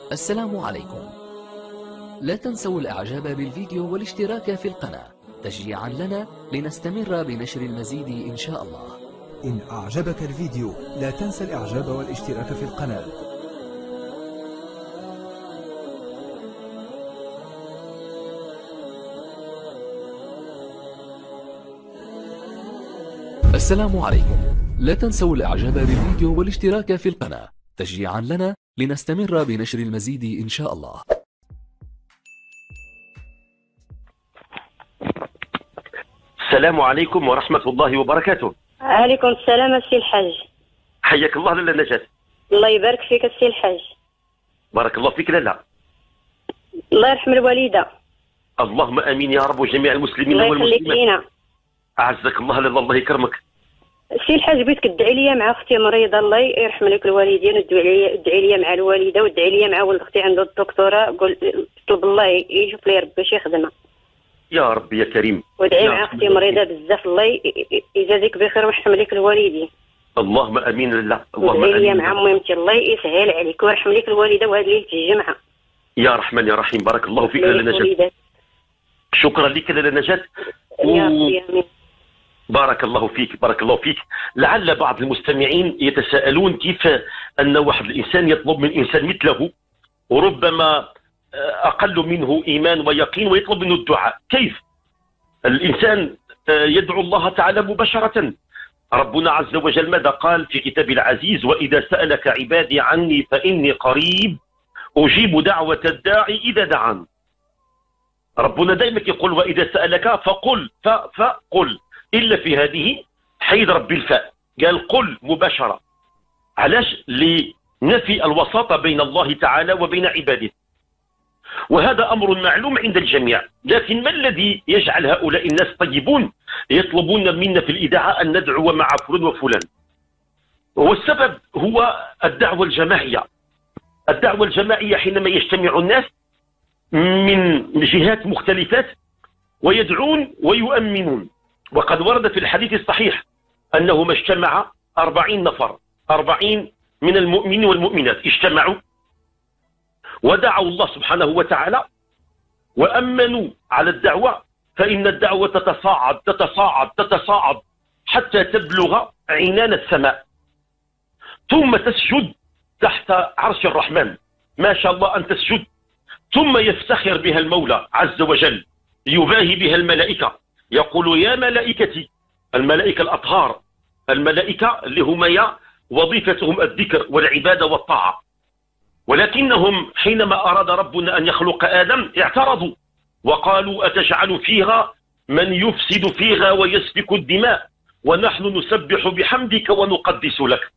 السلام عليكم. لا تنسوا الإعجاب بالفيديو والاشتراك في القناة تشجيعا لنا لنستمر بنشر المزيد إن شاء الله. إن أعجبك الفيديو لا تنسى الإعجاب والاشتراك في القناة. السلام عليكم. لا تنسوا الإعجاب بالفيديو والاشتراك في القناة تشجيعا لنا لنستمر بنشر المزيد إن شاء الله. السلام عليكم ورحمة الله وبركاته. عليكم السلام السي الحاج. حياك الله لاله نجاة. الله يبارك فيك السي الحاج. بارك الله فيك لاله. الله يرحم الوالدة. اللهم امين يا رب وجميع المسلمين الله يخليك لينا. اعزك الله لاله، الله يكرمك. السي الحاج بغيتك تدعي لي مع اختي مريضة، الله يرحم لك الوالدين، وادعي لي مع الوالدة، وادعي لي مع ولد اختي عنده الدكتوراه، قول طلب الله يشوف لي ربي شي خدمة. يا رب يا كريم. وادعي مع اختي مريضة بزاف، الله يجازيك بخير ويرحم لك الوالدين. اللهم امين لله. اللهم ادعي لي امين مع مهمتي، الله يسهل عليك ويرحم لك الوالدة وهذه ليلة الجمعة. يا رحمن يا رحيم. بارك الله فيك لاله نجاة. شكرا لك لاله نجاة. يا ربي امين. بارك الله فيك، بارك الله فيك. لعل بعض المستمعين يتساءلون كيف أن واحد الإنسان يطلب من إنسان مثله وربما أقل منه إيمان ويقين ويطلب منه الدعاء، كيف؟ الإنسان يدعو الله تعالى مباشرة. ربنا عز وجل ماذا قال في كتاب العزيز؟ وإذا سألك عبادي عني فإني قريب أجيب دعوة الداعي إذا دعان. ربنا دائما يقول وإذا سألك فقل فقل، إلا في هذه حيد ربي الفاء، قال قل مباشرة. علاش؟ لنفي الوساطة بين الله تعالى وبين عباده، وهذا أمر معلوم عند الجميع. لكن ما الذي يجعل هؤلاء الناس طيبون يطلبون منا في الإذاعة أن ندعو مع فلان وفلان؟ والسبب هو الدعوة الجماعية. الدعوة الجماعية حينما يجتمع الناس من جهات مختلفات ويدعون ويؤمنون. وقد ورد في الحديث الصحيح أنه ما اجتمع 40 نفر، 40 من المؤمنين والمؤمنات اجتمعوا ودعوا الله سبحانه وتعالى وأمنوا على الدعوة، فإن الدعوة تتصاعد تتصاعد تتصاعد حتى تبلغ عنان السماء، ثم تسجد تحت عرش الرحمن، ما شاء الله أن تسجد، ثم يفتخر بها المولى عز وجل، يباهي بها الملائكة، يقول يا ملائكتي، الملائكة الأطهار، الملائكة اللي هم وظيفتهم الذكر والعبادة والطاعة. ولكنهم حينما أراد ربنا أن يخلق آدم اعترضوا وقالوا أتجعل فيها من يفسد فيها ويسفك الدماء ونحن نسبح بحمدك ونقدس لك.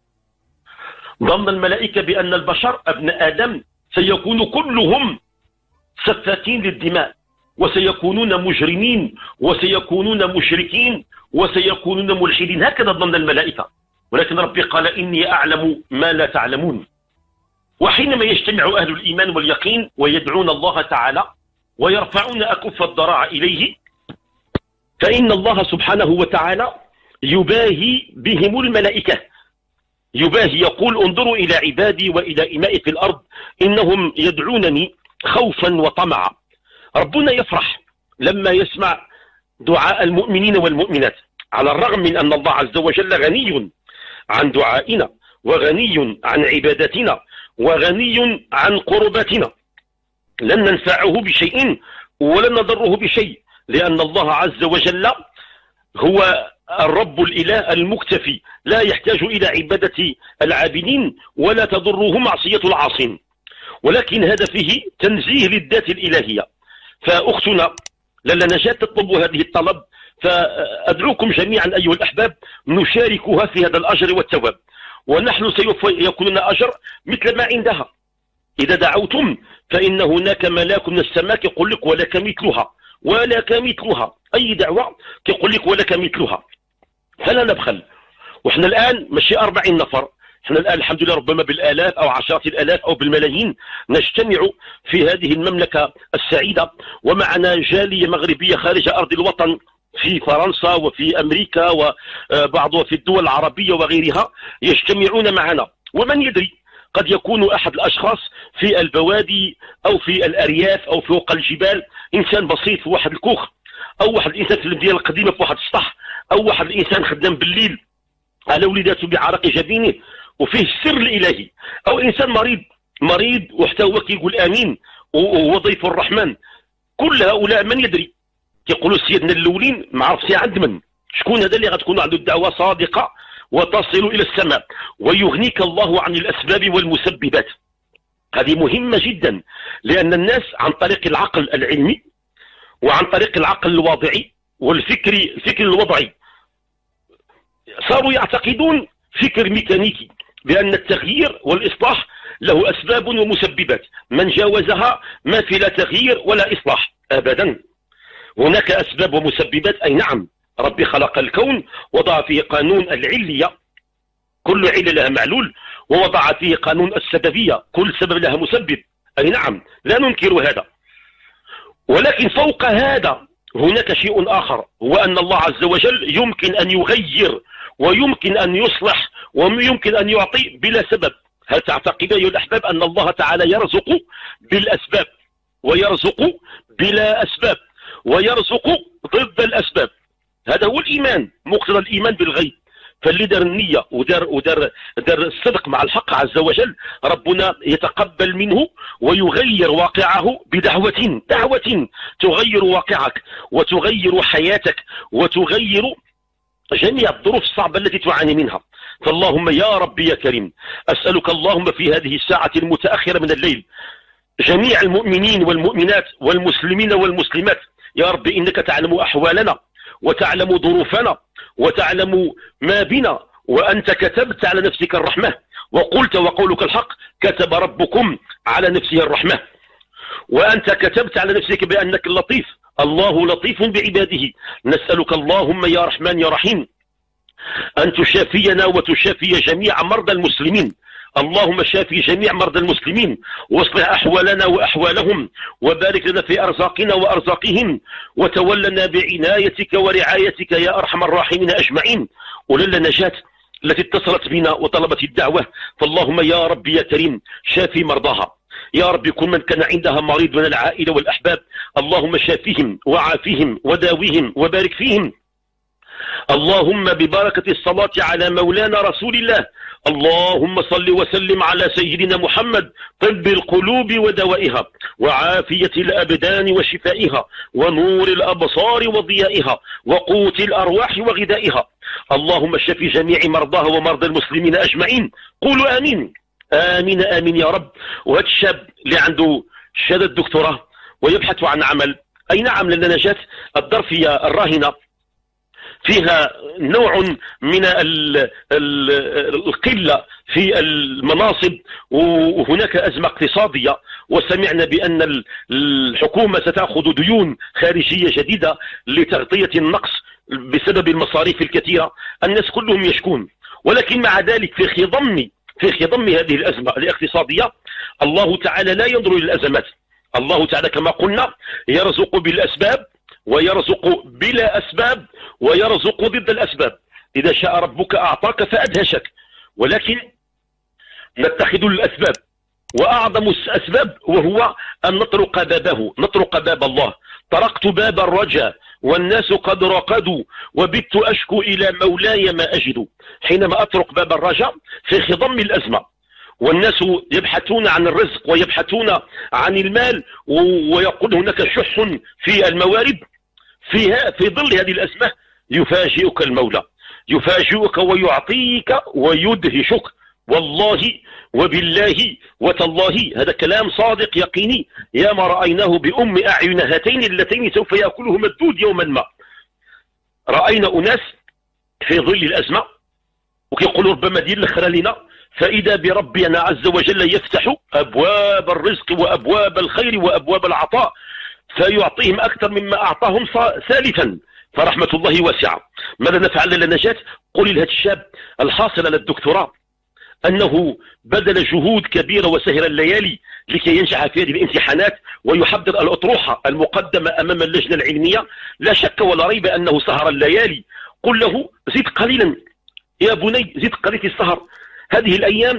ظن الملائكة بأن البشر ابن آدم سيكون كلهم سفاكين للدماء، وسيكونون مجرمين، وسيكونون مشركين، وسيكونون ملحدين، هكذا ظن الملائكة. ولكن ربي قال إني أعلم ما لا تعلمون. وحينما يجتمع أهل الإيمان واليقين ويدعون الله تعالى ويرفعون أكف الضراع إليه، فإن الله سبحانه وتعالى يباهي بهم الملائكة، يباهي، يقول انظروا إلى عبادي وإلى إمائي في الأرض إنهم يدعونني خوفا وطمعا. ربنا يفرح لما يسمع دعاء المؤمنين والمؤمنات، على الرغم من أن الله عز وجل غني عن دعائنا وغني عن عبادتنا وغني عن قرباتنا، لن ننفعه بشيء ولن نضره بشيء، لأن الله عز وجل هو الرب الإله المكتفي، لا يحتاج إلى عبادة العابدين ولا تضره معصية العاصين. ولكن هذا فيه تنزيه للذات الإلهية. فأختنا لاله نجاة تطلب هذه الطلب، فأدعوكم جميعا أيها الأحباب نشاركها في هذا الأجر والثواب، ونحن سيكون لنا أجر مثل ما عندها. إذا دعوتم فإن هناك ملاك من السماء يقول لك ولك مثلها ولك مثلها، أي دعوة يقول لك ولك مثلها، فلا نبخل. وإحنا الآن ماشي 40 نفر، احنا الآن الحمد لله ربما بالآلاف أو عشرات الآلاف أو بالملايين نجتمع في هذه المملكة السعيدة، ومعنا جالية مغربية خارج أرض الوطن في فرنسا وفي أمريكا وبعضها في الدول العربية وغيرها يجتمعون معنا. ومن يدري قد يكون أحد الأشخاص في البوادي أو في الأرياف أو فوق الجبال، إنسان بسيط في واحد الكوخ، أو واحد الإنسان في المدينة القديمة في واحد السطح، أو واحد الإنسان خدام بالليل على وليداته بعرق جبينه وفيه السر الإلهي، أو إنسان مريض وحتى هو كيقول آمين وهو ضيف الرحمن. كل هؤلاء من يدري؟ كيقولوا سيدنا الأولين ما عرفتي عند من، شكون هذا اللي غتكون عنده الدعوة صادقة وتصل إلى السماء ويغنيك الله عن الأسباب والمسببات. هذه مهمة جدا، لأن الناس عن طريق العقل العلمي وعن طريق العقل الواضعي والفكر الوضعي صاروا يعتقدون فكر ميكانيكي بأن التغيير والإصلاح له أسباب ومسببات، من جاوزها ما في لا تغيير ولا إصلاح أبدا. هناك أسباب ومسببات، أي نعم، ربي خلق الكون وضع فيه قانون العلية، كل علة لها معلول، ووضع فيه قانون السببية، كل سبب لها مسبب، أي نعم لا ننكر هذا. ولكن فوق هذا هناك شيء آخر، هو أن الله عز وجل يمكن أن يغير ويمكن أن يصلح ويمكن أن يعطي بلا سبب. هل تعتقد أيها الأحباب أن الله تعالى يرزق بالأسباب ويرزق بلا أسباب ويرزق ضد الأسباب؟ هذا هو الإيمان، مقتضى الإيمان بالغيب. فاللي دار النية ودار الصدق مع الحق عز وجل، ربنا يتقبل منه ويغير واقعه بدعوة تغير واقعك وتغير حياتك وتغير جميع الظروف الصعبة التي تعاني منها. فاللهم يا ربي يا كريم، أسألك اللهم في هذه الساعة المتأخرة من الليل جميع المؤمنين والمؤمنات والمسلمين والمسلمات، يا رب إنك تعلم أحوالنا وتعلم ظروفنا وتعلم ما بنا، وأنت كتبت على نفسك الرحمة وقلت وقولك الحق، كتب ربكم على نفسه الرحمة، وأنت كتبت على نفسك بأنك اللطيف، الله لطيف بعباده. نسألك اللهم يا رحمن يا رحيم أن تشافينا وتشافي جميع مرضى المسلمين، اللهم شافي جميع مرضى المسلمين واصلح أحوالنا وأحوالهم، وبارك لنا في أرزاقنا وأرزاقهم، وتولنا بعنايتك ورعايتك يا أرحم الراحمين أجمعين. ولله نجاة التي اتصلت بنا وطلبت الدعوة، فاللهم يا ربي يا كريم شافي مرضاها، يا رب كل من كان عندها مريض من العائلة والأحباب، اللهم شافيهم وعافيهم وداويهم وبارك فيهم. اللهم ببركة الصلاة على مولانا رسول الله، اللهم صل وسلم على سيدنا محمد، طب القلوب ودوائها وعافية الأبدان وشفائها ونور الأبصار وضيائها وقوت الأرواح وغذائها. اللهم شف جميع مرضاها ومرضى المسلمين أجمعين. قولوا آمين آمين آمين يا رب. وهذا الشاب اللي عنده شهادة دكتوراه ويبحث عن عمل، أي نعم لنا نجاة الظرفية الراهنة فيها نوع من القلة في المناصب، وهناك أزمة اقتصادية، وسمعنا بأن الحكومة ستأخذ ديون خارجية جديدة لتغطية النقص بسبب المصاريف الكثيرة. الناس كلهم يشكون، ولكن مع ذلك في خضم هذه الأزمة الاقتصادية الله تعالى لا ينظر إلى الأزمات. الله تعالى كما قلنا يرزق بالأسباب ويرزق بلا أسباب ويرزق ضد الأسباب. إذا شاء ربك أعطاك فأدهشك، ولكن نتخذ الأسباب، وأعظم الأسباب وهو أن نطرق بابه، نطرق باب الله. طرقت باب الرجاء والناس قد رقدوا وبت أشكو إلى مولاي ما أجد. حينما أطرق باب الرجاء في خضم الأزمة والناس يبحثون عن الرزق ويبحثون عن المال ويقول هناك شح في الموارد، في ظل هذه الأزمة يفاجئك المولى، يفاجئك ويعطيك ويدهشك. والله وبالله وتالله هذا كلام صادق يقيني، يا ما رأيناه بأم أعين هاتين اللتين سوف يأكلهما الدود يوما ما. رأينا أناس في ظل الأزمة وكيقولوا ربما دير الأخرى لنا، فإذا بربنا عز وجل يفتح أبواب الرزق وأبواب الخير وأبواب العطاء فيعطيهم أكثر مما أعطاهم سالفا، فرحمة الله واسعة. ماذا نفعل لنجاة؟ قولي لهذا الشاب الحاصل على الدكتوراه أنه بذل جهود كبيرة وسهر الليالي لكي ينجح في هذه الامتحانات ويحضر الأطروحة المقدمة أمام اللجنة العلمية. لا شك ولا ريب أنه سهر الليالي. قل له زد قليلا يا بني، زد قليل في السهر. هذه الأيام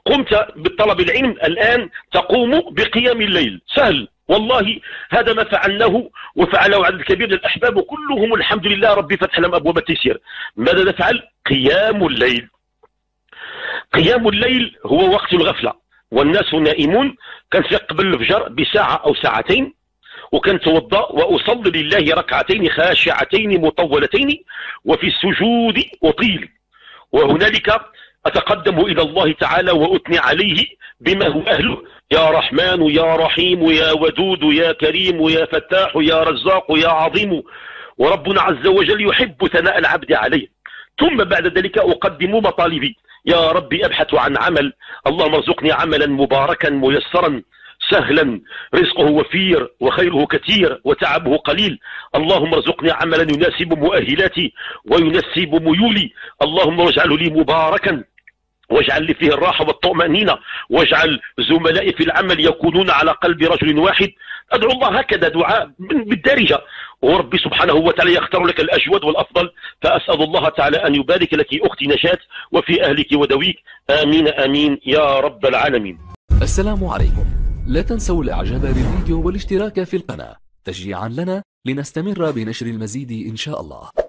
قمت بالطلب العلم الآن تقوم بقيام الليل. سهل والله، هذا ما فعلناه وفعله عدد كبير من الأحباب وكلهم الحمد لله ربي فتح لهم أبواب التيسير. ماذا نفعل؟ قيام الليل. قيام الليل هو وقت الغفلة والناس نائمون. كنفيق قبل الفجر بساعة أو ساعتين وكنتوضأ وأصلي لله ركعتين خاشعتين مطولتين، وفي السجود أطيل، وهنالك أتقدم إلى الله تعالى وأثني عليه بما هو أهله: يا رحمن يا رحيم يا ودود يا كريم يا فتاح يا رزاق يا عظيم. وربنا عز وجل يحب ثناء العبد عليه. ثم بعد ذلك أقدم مطالبي: يا ربي أبحث عن عمل، اللهم ارزقني عملا مباركا ميسرا سهلا رزقه وفير وخيره كثير وتعبه قليل. اللهم ارزقني عملا يناسب مؤهلاتي ويناسب ميولي. اللهم واجعله لي مباركا، واجعل لي فيه الراحة والطمأنينة، واجعل زملائي في العمل يكونون على قلب رجل واحد. أدعو الله هكذا دعاء بالدارجة، وربي سبحانه وتعالى يختار لك الأجود والأفضل. فأسأل الله تعالى أن يبارك لك أختي نشاة وفي أهلك ودويك، آمين آمين يا رب العالمين. السلام عليكم. لا تنسوا الإعجاب بالفيديو والاشتراك في القناة تشجيعا لنا لنستمر بنشر المزيد إن شاء الله.